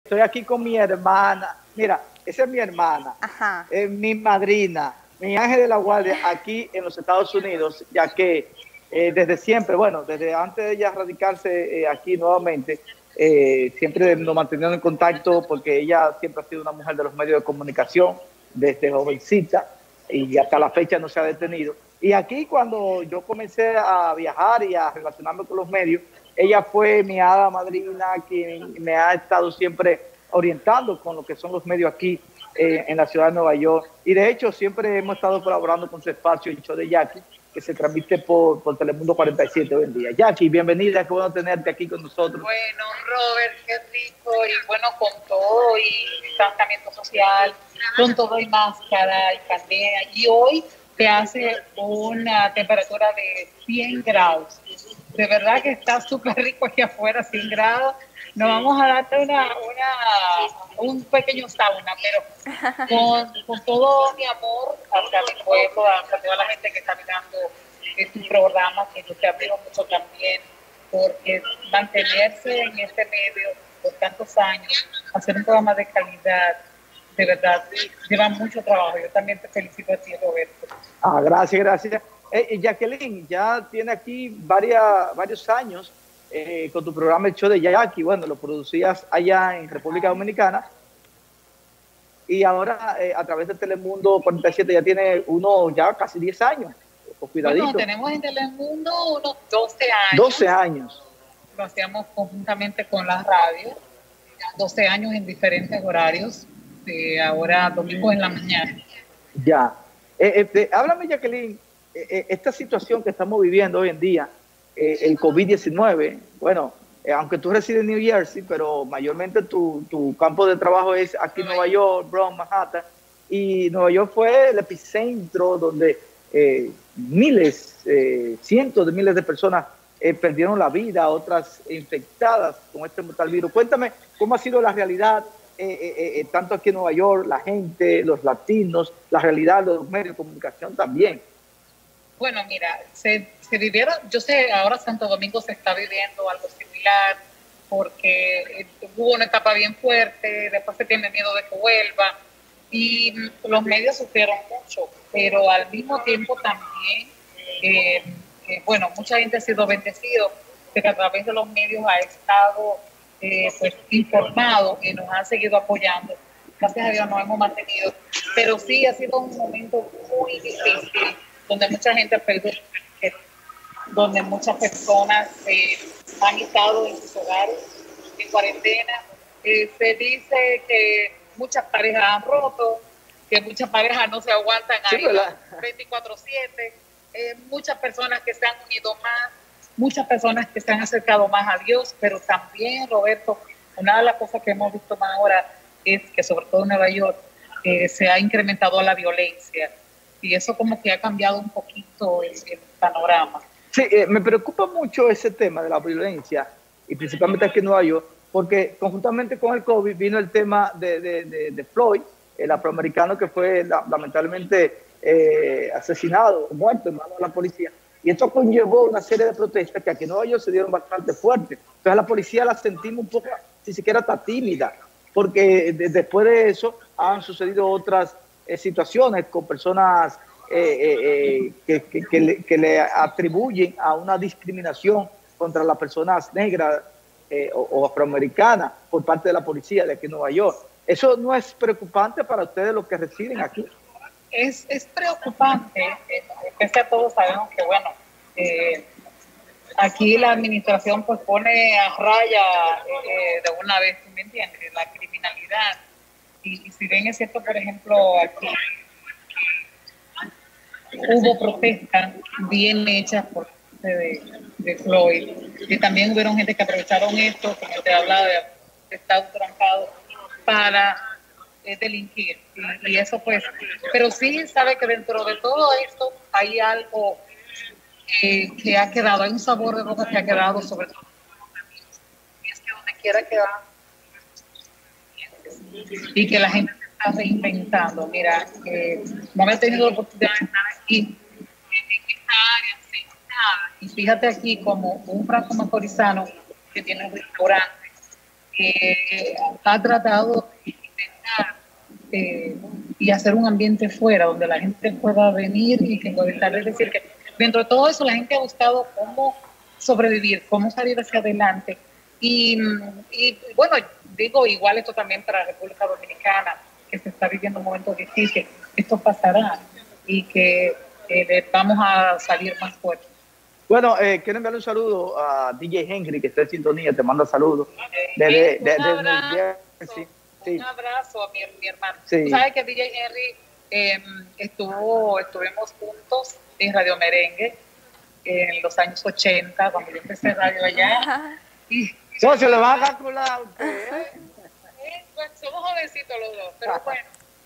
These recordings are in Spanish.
Estoy aquí con mi hermana. Mira, esa es mi hermana, Ajá. es mi madrina, mi ángel de la guardia aquí en los Estados Unidos, ya que desde siempre, bueno, desde antes de ella radicarse aquí nuevamente, siempre nos manteniendo en contacto porque ella siempre ha sido una mujer de los medios de comunicación desde jovencita y hasta la fecha no se ha detenido. Y aquí cuando yo comencé a viajar y a relacionarme con los medios, ella fue mi hada madrina, quien me ha estado siempre orientando con lo que son los medios aquí en la ciudad de Nueva York. Y de hecho siempre hemos estado colaborando con su espacio, el show de Jackie, que se transmite por Telemundo 47 hoy en día. Jackie, bienvenida, qué bueno tenerte aquí con nosotros. Bueno, Robert, qué rico, y bueno, con todo, y distanciamiento social, con todo y máscara y pandemia. Y hoy te hace una temperatura de 100 grados. De verdad que está súper rico aquí afuera, 100 grados. Nos vamos a darte un pequeño sauna, pero con todo mi amor hacia mi pueblo, hacia toda la gente que está mirando tu programa, que yo te admiro mucho también, porque mantenerse en este medio por tantos años, hacer un programa de calidad, de verdad, lleva mucho trabajo. Yo también te felicito a ti, Roberto. Gracias, gracias. Jacqueline, ya tiene aquí varios años con tu programa El Show de Jackie. Bueno, lo producías allá en República Dominicana y ahora a través de Telemundo 47 ya tiene uno ya casi 10 años. Cuidadito. Bueno, tenemos en Telemundo unos 12 años. 12 años. Lo hacíamos conjuntamente con la radio, 12 años en diferentes horarios, ahora domingo en la mañana. Ya. Háblame, Jacqueline, esta situación que estamos viviendo hoy en día, el COVID-19, bueno, aunque tú resides en New Jersey, pero mayormente tu campo de trabajo es aquí en Nueva York, Bronx, Manhattan, y Nueva York fue el epicentro donde miles, cientos de miles de personas perdieron la vida, otras infectadas con este mortal virus. Cuéntame cómo ha sido la realidad, tanto aquí en Nueva York, la gente, los latinos, la realidad de los medios de comunicación también. Bueno, mira, se vivieron, yo sé, ahora Santo Domingo se está viviendo algo similar, porque hubo una etapa bien fuerte, después se tiene miedo de que vuelva, y los medios sufrieron mucho, pero al mismo tiempo también, bueno, mucha gente ha sido bendecido, que a través de los medios ha estado pues informado y nos han seguido apoyando. Gracias a Dios nos hemos mantenido, pero sí ha sido un momento muy difícil, donde mucha gente ha perdido, donde muchas personas han estado en sus hogares en cuarentena. Se dice que muchas parejas han roto, que muchas parejas no se aguantan ahí 24/7, muchas personas que se han unido más, muchas personas que se han acercado más a Dios, pero también, Roberto, una de las cosas que hemos visto más ahora es que sobre todo en Nueva York se ha incrementado la violencia, y eso como que ha cambiado un poquito el panorama. Sí, me preocupa mucho ese tema de la violencia, y principalmente aquí en Nueva York, porque conjuntamente con el COVID vino el tema de Floyd, el afroamericano que fue lamentablemente asesinado, muerto en manos de la policía. Y esto conllevó una serie de protestas que aquí en Nueva York se dieron bastante fuertes. Entonces la policía la sentimos un poco, si siquiera está tímida, porque después de eso han sucedido otras situaciones con personas que le atribuyen a una discriminación contra las personas negras o afroamericanas por parte de la policía de aquí en Nueva York. ¿Eso no es preocupante para ustedes los que residen aquí? Es preocupante, es que todos sabemos que, bueno, aquí la administración pues pone a raya de una vez, ¿me entiendes?, la criminalidad. Y si bien es cierto, por ejemplo, aquí hubo protestas bien hechas por parte de Floyd, y también hubieron gente que aprovecharon esto, como te hablaba, de estar trancado para delinquir, y eso pues, pero sí sabe que dentro de todo esto hay algo que ha quedado, hay un sabor de boca que ha quedado, sobre todo, y es que donde quiera que va, y que la gente se está reinventando. Mira, no había tenido la oportunidad de estar aquí en esta área sin nada, y fíjate aquí como un franco macorizano que tiene un restaurante ha tratado de intentar y hacer un ambiente fuera donde la gente pueda venir y que pueda estar. Es decir, que dentro de todo eso la gente ha buscado cómo sobrevivir, cómo salir hacia adelante. Y bueno, digo, igual esto también para la República Dominicana, que se está viviendo un momento difícil. Esto pasará y que vamos a salir más fuertes. Bueno, quiero enviarle un saludo a DJ Henry, que está en sintonía, te manda saludos. Desde sí. Un abrazo a mi hermano. Sí. Tú sabes que DJ Henry estuvimos juntos en Radio Merengue en los años 80, cuando yo empecé radio allá. Se le va a calcular a usted. Pues somos jovencitos los dos, pero bueno.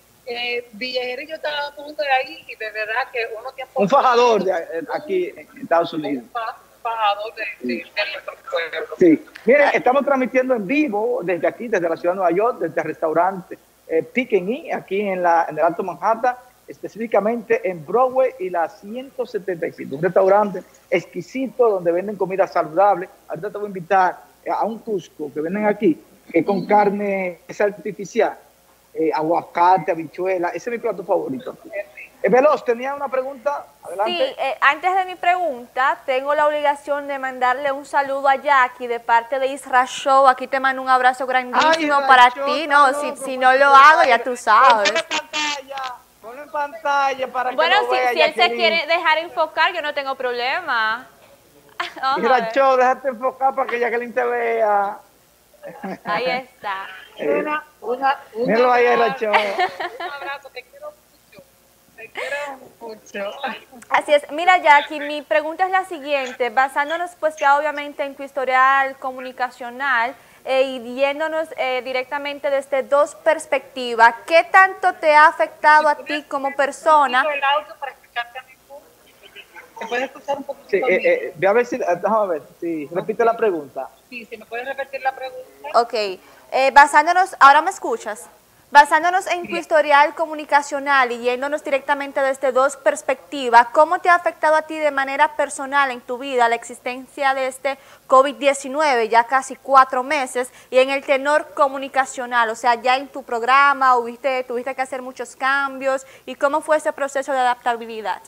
DJ Henry y yo estábamos juntos de ahí y de verdad que uno tiene... Un fajador aquí en Estados Unidos. Un fajador de nuestro pueblo. Sí. Miren, estamos transmitiendo en vivo desde aquí, desde la ciudad de Nueva York, desde el restaurante Pick and Eat, aquí en el Alto Manhattan, específicamente en Broadway y la 175. Un restaurante exquisito donde venden comida saludable. Ahorita te voy a invitar a un Cusco que venden aquí, con carne artificial. Aguacate, habichuela, ese es mi plato favorito. Veloz, ¿tenía una pregunta? Adelante. Sí, antes de mi pregunta, tengo la obligación de mandarle un saludo a Jackie de parte de Isra Show. Aquí te mando un abrazo grandísimo para ti. No, si no lo hago, ya tú sabes. Ponlo en pantalla para que bueno, lo vea, si él se quiere dejar enfocar, yo no tengo problema. Isra Show, déjate enfocar para que Jacqueline te vea. Ahí está. Míralo ahí, Isra Show. Un abrazo, te quiero mucho. Te quiero mucho. Así es. Mira, Jackie, mi pregunta es la siguiente. Basándonos, pues, ya obviamente en tu historial comunicacional y yéndonos directamente desde dos perspectivas, ¿qué tanto te ha afectado a ti como persona? El audio para escucharte a mí. ¿Te puedes escuchar un poquito? Sí, voy a ver si, déjame ver, sí, repite la pregunta. Sí, si me puedes repetir la pregunta. Ok, basándonos, ¿ahora me escuchas? Basándonos en tu historial comunicacional y yéndonos directamente desde dos perspectivas, ¿cómo te ha afectado a ti de manera personal en tu vida la existencia de este COVID-19, ya casi 4 meses, y en el tenor comunicacional? O sea, ya en tu programa, tuviste que hacer muchos cambios, ¿y cómo fue ese proceso de adaptabilidad?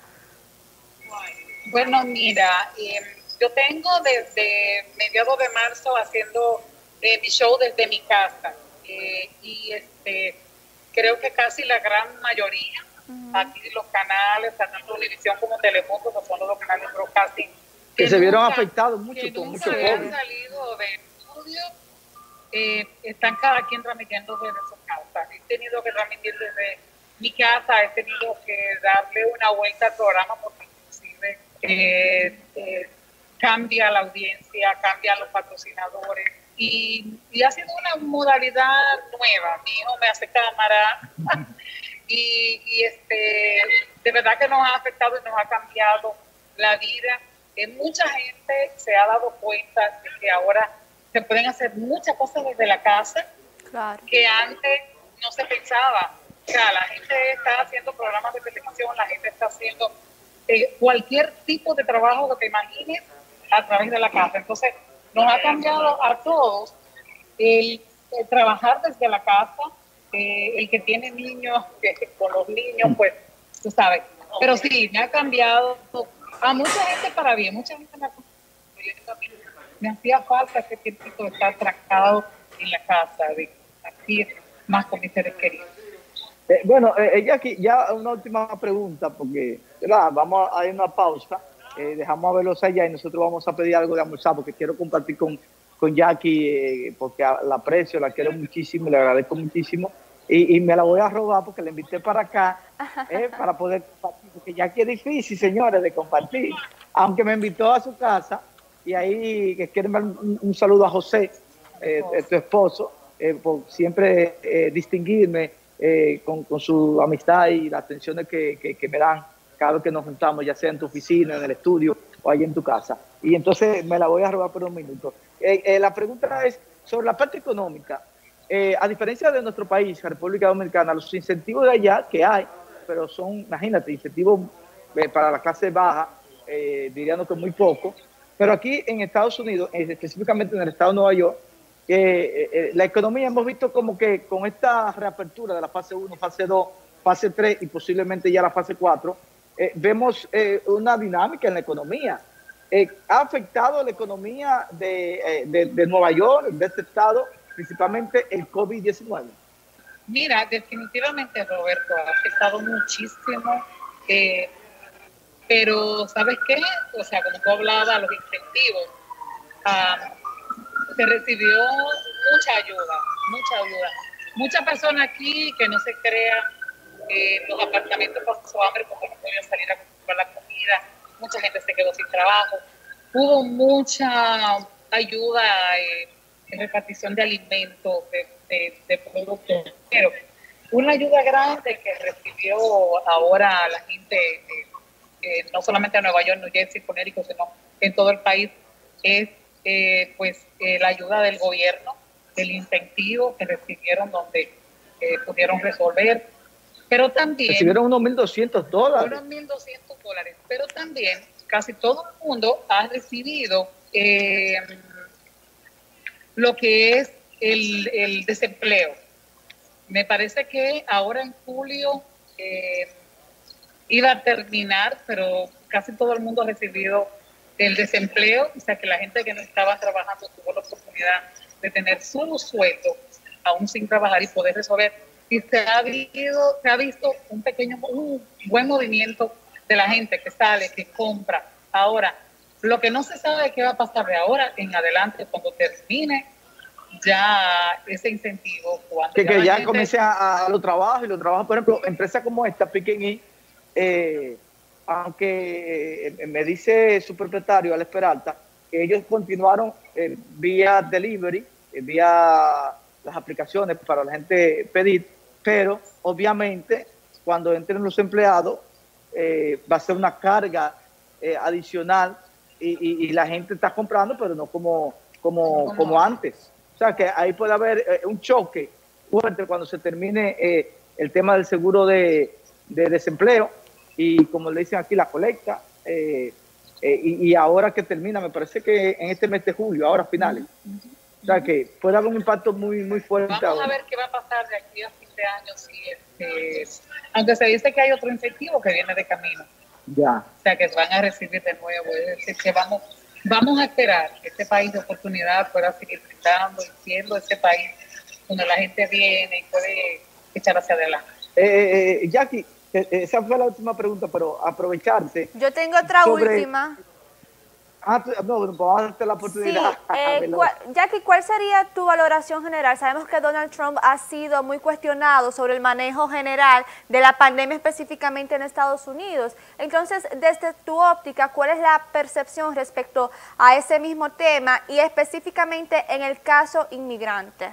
Bueno, mira, yo tengo desde mediados de marzo haciendo mi show desde mi casa y creo que casi la gran mayoría, aquí los canales, tanto Univisión como Telemundo, que son los canales broadcasting, que se vieron afectados mucho con mucho COVID. COVID. Han salido del estudio, están cada quien transmitiendo desde su casa. He tenido que transmitir desde mi casa, he tenido que darle una vuelta al programa porque inclusive cambia la audiencia, cambian los patrocinadores y ha sido una modalidad nueva. Mi hijo me hace cámara y de verdad que nos ha afectado y nos ha cambiado la vida. Mucha gente se ha dado cuenta de que ahora se pueden hacer muchas cosas desde la casa, claro, que antes no se pensaba. O sea, la gente está haciendo programas de televisión, la gente está haciendo cualquier tipo de trabajo que te imagines a través de la casa. Entonces, nos ha cambiado a todos el trabajar desde la casa, el que tiene niños, que con los niños, pues, tú sabes. Pero sí, me ha cambiado a mucha gente para bien, mucha gente me hacía falta ese tiempo de estar trancado en la casa, de compartir más con mis seres queridos. Bueno, Jackie, ya una última pregunta, porque vamos a ir a una pausa, dejamos a verlos allá y nosotros vamos a pedir algo de almorzar, porque quiero compartir con Jackie, porque la aprecio, la quiero muchísimo, le agradezco muchísimo, y me la voy a robar porque la invité para acá, para poder compartir, porque Jackie es difícil, señores, de compartir, aunque me invitó a su casa, y ahí quiero enviar un saludo a José, tu esposo, por siempre distinguirme con su amistad y las atenciones que me dan cada vez que nos juntamos, ya sea en tu oficina, en el estudio o allí en tu casa. Y entonces me la voy a robar por un minuto. La pregunta es sobre la parte económica. A diferencia de nuestro país, la República Dominicana, los incentivos de allá que hay, pero son, imagínate, incentivos para la clase baja, diríamos que muy poco. Pero aquí en Estados Unidos, específicamente en el estado de Nueva York, la economía hemos visto como que con esta reapertura de la fase 1, fase 2, fase 3 y posiblemente ya la fase 4, vemos una dinámica en la economía. ¿Ha afectado la economía de Nueva York, de este estado, principalmente el COVID-19? Mira, definitivamente, Roberto, ha afectado muchísimo, pero ¿sabes qué? O sea, como tú hablabas, los incentivos, se recibió mucha ayuda, mucha ayuda. Muchas personas aquí que no se crea, los apartamentos pasó hambre porque no podían salir a comprar la comida, mucha gente se quedó sin trabajo. Hubo mucha ayuda en repartición de alimentos, de productos, pero una ayuda grande que recibió ahora la gente, no solamente en Nueva York, New Jersey, Connecticut, sino en todo el país, es la ayuda del gobierno, el incentivo que recibieron donde pudieron resolver, pero también... Recibieron unos $1,200. Unos $1,200, pero también casi todo el mundo ha recibido lo que es el desempleo. Me parece que ahora en julio iba a terminar, pero casi todo el mundo ha recibido el desempleo, o sea que la gente que no estaba trabajando tuvo la oportunidad de tener su sueldo aún sin trabajar y poder resolver. Y se ha visto un buen movimiento de la gente que sale, que compra. Ahora, lo que no se sabe es qué va a pasar de ahora en adelante cuando termine ya ese incentivo. Cuando que ya gente... comiencen a los trabajos, y los trabajos, por ejemplo, empresas como esta, Pick&E, aunque me dice su propietario, Alex Peralta, que ellos continuaron vía delivery, vía las aplicaciones para la gente pedir, pero obviamente cuando entren los empleados va a ser una carga adicional y la gente está comprando, pero no como antes. O sea que ahí puede haber un choque fuerte cuando se termine el tema del seguro de desempleo y, como le dicen aquí, la colecta. Y ahora que termina, me parece que en este mes de julio, ahora finales. O sea que puede haber un impacto muy, muy fuerte. Vamos a ver qué va a pasar de aquí a fin de año. Aunque se dice que hay otro incentivo que viene de camino. Ya. O sea que van a recibir de nuevo. Es decir, que vamos a esperar que este país de oportunidad pueda seguir brindando y siendo ese país donde la gente viene y puede echar hacia adelante. Jackie, esa fue la última pregunta, pero aprovecharse. Yo tengo otra última. No, vamos a darte la oportunidad. Sí, Jackie, ¿cuál sería tu valoración general? Sabemos que Donald Trump ha sido muy cuestionado sobre el manejo general de la pandemia específicamente en Estados Unidos. Entonces, desde tu óptica, ¿cuál es la percepción respecto a ese mismo tema y específicamente en el caso inmigrante?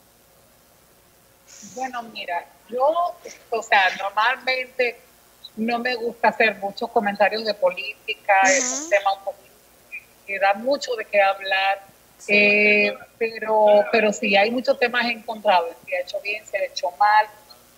Bueno, mira, normalmente no me gusta hacer muchos comentarios de política, es un tema un poco que da mucho de qué hablar, sí. Pero sí, hay muchos temas encontrados, si ha hecho bien, si ha hecho mal.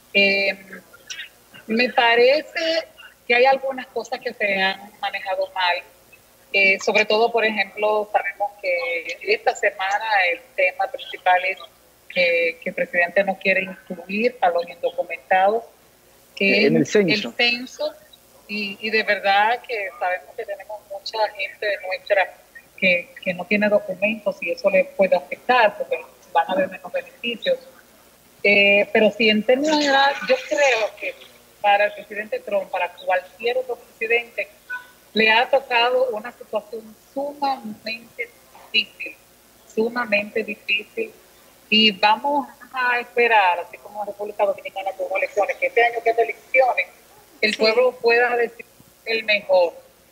Me parece que hay algunas cosas que se han manejado mal, sobre todo, por ejemplo, sabemos que esta semana el tema principal es que el presidente no quiere incluir a los indocumentados en el censo. Y de verdad que sabemos que tenemos mucha gente de nuestra que no tiene documentos y eso le puede afectar porque van a haber menos beneficios. Pero sí, en términos generales, yo creo que para el presidente Trump, para cualquier otro presidente, le ha tocado una situación sumamente difícil. Y vamos a esperar, así como República Dominicana tuvo elecciones, que este año que es de elecciones, el pueblo pueda decidir el mejor,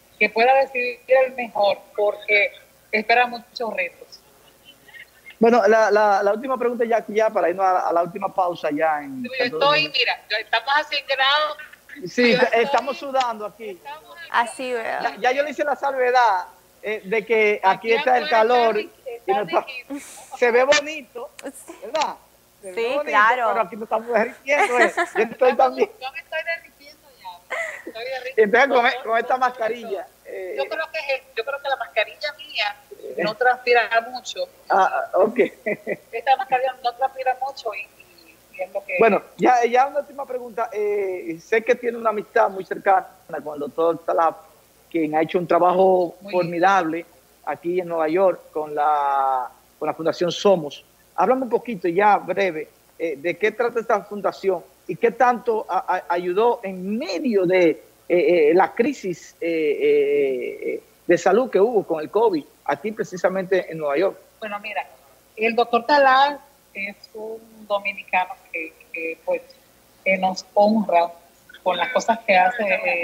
porque espera muchos retos. Bueno, la última pregunta ya para irnos a la última pausa ya. Mira, estamos a 100 grados. Sí, estamos sudando aquí. Así veo. Ya yo le hice la salvedad de que aquí está el calor. Se ve bonito, ¿verdad? Se ve bonito, claro. Pero aquí no estamos derritiendo. Yo estoy también. Yo me estoy derritiendo ya. Entonces con esta mascarilla. Yo creo que la mascarilla mía no transpira mucho. Ok. Esta mascarilla no transpira mucho y es lo que... Bueno, ya una última pregunta. Sé que tiene una amistad muy cercana con el doctor Talab, quien ha hecho un trabajo Muy formidable aquí en Nueva York con la Fundación Somos. Háblame un poquito, ya breve, de qué trata esta fundación y qué tanto ayudó en medio de la crisis de salud que hubo con el COVID, aquí precisamente en Nueva York. Bueno, mira, el doctor Talal es un dominicano pues, que nos honra con las cosas que hace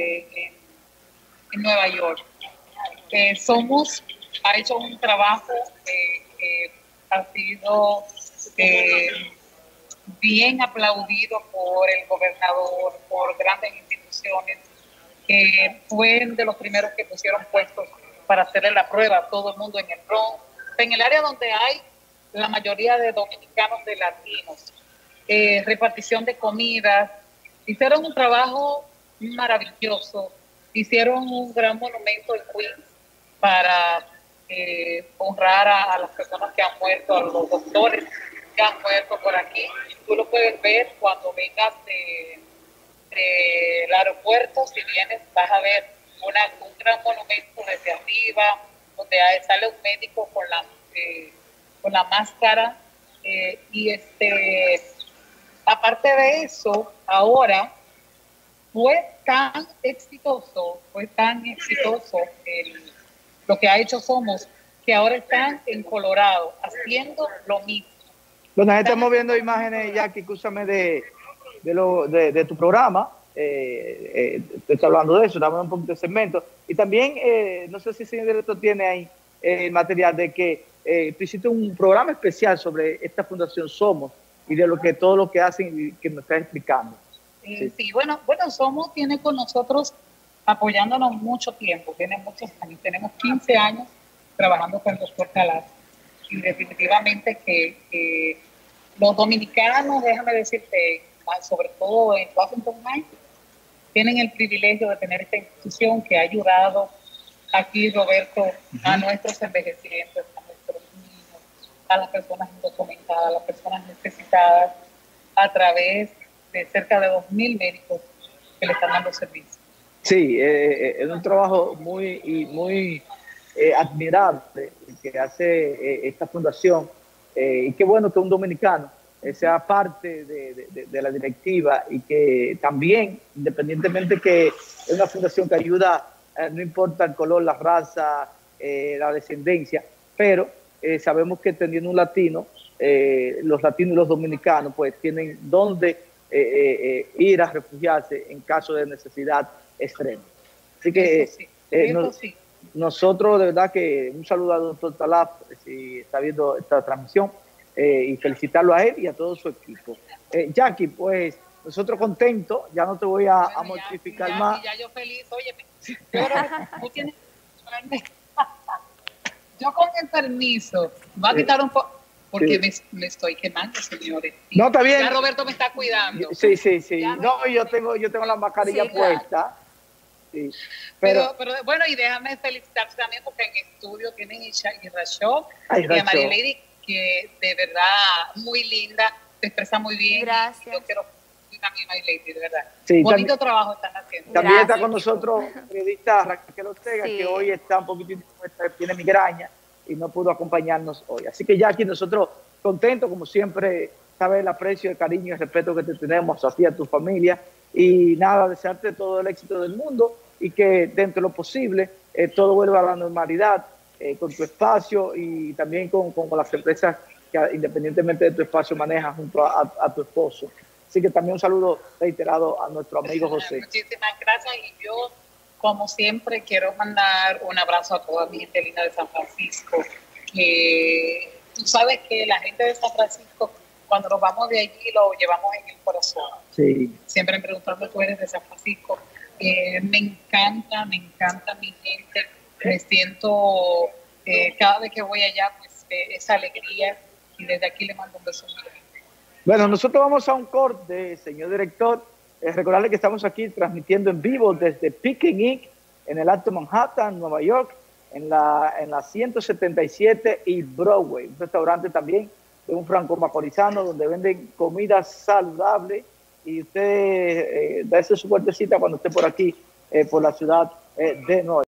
en Nueva York. Somos ha hecho un trabajo que ha sido bien aplaudido por el gobernador, por grandes instituciones, que fue de los primeros que pusieron puestos para hacerle la prueba a todo el mundo en el Bronx, en el área donde hay la mayoría de dominicanos, de latinos, repartición de comidas. Hicieron un trabajo maravilloso, hicieron un gran monumento en Queens para honrar a las personas que han muerto, a los doctores que han muerto por aquí. Tú lo puedes ver cuando vengas del aeropuerto. Si vienes, vas a ver un gran monumento desde arriba, donde sale un médico con la máscara. Y aparte de eso, ahora fue tan exitoso lo que ha hecho Somos, que ahora están en Colorado haciendo lo mismo. Bueno, estamos viendo imágenes, Jackie, escúchame, de tu programa. Te estoy hablando de eso, damos un poquito de segmento. Y también, no sé si el señor director tiene ahí el material de que tú hiciste un programa especial sobre esta fundación Somos y de todo lo que hacen y que me estás explicando. Sí, bueno, Somos tiene con nosotros apoyándonos mucho tiempo, tiene muchos años, tenemos 15 años trabajando con el doctor Talab, y definitivamente que los dominicanos, déjame decirte, sobre todo en Washington Heights, tienen el privilegio de tener esta institución que ha ayudado aquí, Roberto, a nuestros envejecientes, a nuestros niños, a las personas indocumentadas, a las personas necesitadas, a través de cerca de 2.000 médicos que le están dando servicio. Sí, es un trabajo muy admirable que hace esta fundación, y qué bueno que un dominicano sea parte de la directiva y que también, independientemente que es una fundación que ayuda, no importa el color, la raza, la descendencia, pero sabemos que teniendo un latino, los latinos y los dominicanos pues tienen donde ir a refugiarse en caso de necesidad extrema. Así que Sí. Nosotros de verdad que un saludo al doctor Talab, si está viendo esta transmisión, y felicitarlo a él y a todo su equipo. Jackie, pues nosotros contentos, ya no te voy a mortificar más. Ya yo feliz, oye, tú tienes... Yo con el permiso, voy a quitar un poco, porque me estoy quemando, señores. No, está bien. Ya Roberto me está cuidando. Sí. No, yo tengo la mascarilla puesta. Sí. Pero bueno, y déjame felicitarte también porque en estudio tienen Ira Show y a María Lady, que de verdad muy linda, se expresa muy bien. Gracias. Yo quiero también María Lady, de verdad. Sí, bonito trabajo están haciendo. También está con nosotros la periodista Raquel Ortega, Sí. que hoy está un poquito, tiene migraña y no pudo acompañarnos hoy. Así que Jackie, nosotros contentos, como siempre, sabes el aprecio, el cariño y el respeto que te tenemos a ti y a tu familia. Y nada, desearte todo el éxito del mundo y que dentro de lo posible todo vuelva a la normalidad, con tu espacio y también con las empresas que independientemente de tu espacio manejas junto a tu esposo. Así que también un saludo reiterado a nuestro amigo José. Muchísimas gracias, y yo, como siempre, quiero mandar un abrazo a toda mi gente linda de San Francisco, que tú sabes que la gente de San Francisco, cuando nos vamos de allí, lo llevamos en el corazón. Sí. Siempre me preguntan, tú eres de San Francisco. Me encanta mi gente, me siento, cada vez que voy allá, pues esa alegría, y desde aquí le mando un beso muy grande. Bueno, nosotros vamos a un corte, señor director. Recordarle que estamos aquí transmitiendo en vivo desde Pickens Inc. en el Alto Manhattan, Nueva York. en la 177 y Broadway, un restaurante también de un franco-macorizano donde venden comida saludable, y usted dése su vueltecita cuando esté por aquí, por la ciudad de Nueva York.